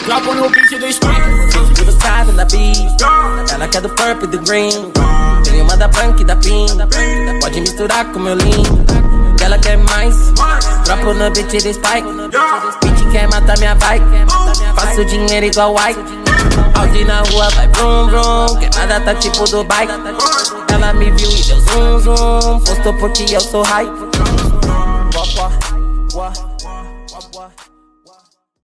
Dropo no beat do Spike. Tudo sabe na beat. Ela quer do purple e do green. Tem uma da branca e da pink. Pode misturar com meu lindo. Ela quer mais. Dropo no beat do Spike. Beat quer matar minha vibe. Faço dinheiro igual White. Audi na rua vai brum brum. Queimada tá tipo Dubai. Ela me viu e deu zoom zoom. Postou porque eu sou high.